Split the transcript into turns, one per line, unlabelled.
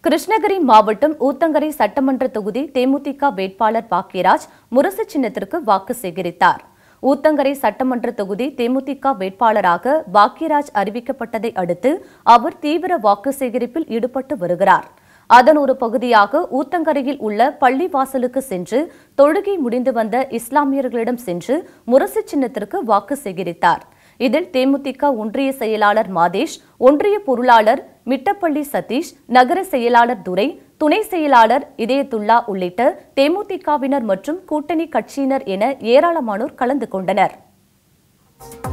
கிருஷ்ணகிரி மாவட்டம் ஊத்தங்கரை சட்டமன்ற தொகுதி தேமுதிக வேட்பாளர் பாக்கியராஜ் முரசு சின்னத்திற்கு வாக்கு சேகரித்தார். ஊத்தங்கரை சட்டமன்ற தொகுதி தேமுதிக வேட்பாளராக பாக்கியராஜ் அறிவிக்கப்பட்டதை அடுத்து அவர் தீவிர வாக்கு சேகரிப்பில் ஈடுபட்டு வருகிறார். அதன் ஒரு பகுதியாக ஊத்தங்கரையில் உள்ள பள்ளி வாசலுக்கு சென்று தொழுகை முடிந்து வந்த இஸ்லாமியர்களிடம் சென்று முரசு சின்னத்திற்கு வாக்கு சேகரித்தார். இதில் தேமுதிக ஒன்றிய செயலாளர் மாதேஷ், ஒன்றிய பொருளாளர் மிட்டப்பள்ளி சதீஷ், நகர செயலாளர் துரை, துணை செயலாளர் இதயத்துல்லா உள்ளிட்ட தேமுதிகவினர் மற்றும் கூட்டணி கட்சியினர் என ஏராளமானோர் கலந்து கொண்டனர்.